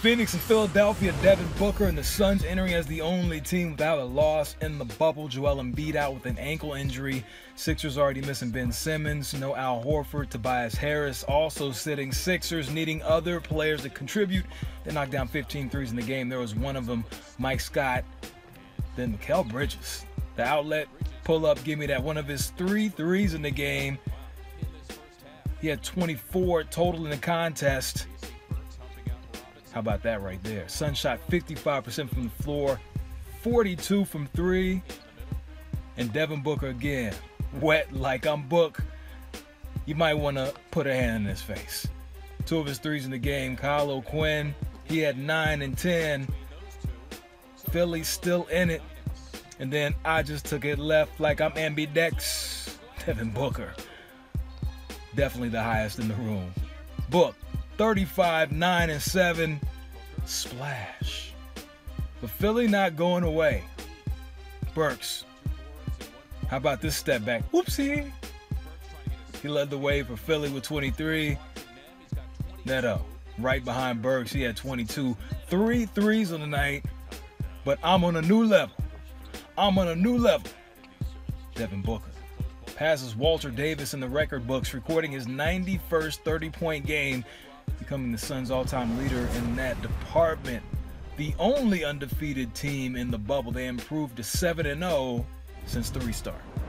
Phoenix and Philadelphia, Devin Booker and the Suns entering as the only team without a loss in the bubble. Joel Embiid out with an ankle injury. Sixers already missing Ben Simmons. No Al Horford. Tobias Harris also sitting. Sixers needing other players to contribute. They knocked down 15 threes in the game. There was one of them, Mike Scott. Then Mikal Bridges. The outlet pull-up, give me that. One of his 3 threes in the game. He had 24 total in the contest. How about that right there? Suns shot 55% from the floor, 42 from 3. And Devin Booker again, wet like I'm Book. You might want to put a hand in his face. 2 of his threes in the game. Kyle O'Quinn, he had 9 and 10. Philly still in it. And then I just took it left like I'm ambidex. Devin Booker, definitely the highest in the room. Book, 35, 9 and 7. Splash. But Philly not going away. Burks, how about this step back? Whoopsie. He led the way for Philly with 23. Neto, right behind Burks, he had 22. 3 threes on the night. But I'm on a new level. I'm on a new level. Devin Booker passes Walter Davis in the record books, recording his 91st 30-point game, becoming the Suns' all-time leader in that department. The only undefeated team in the bubble. They improved to 7-0 since the restart.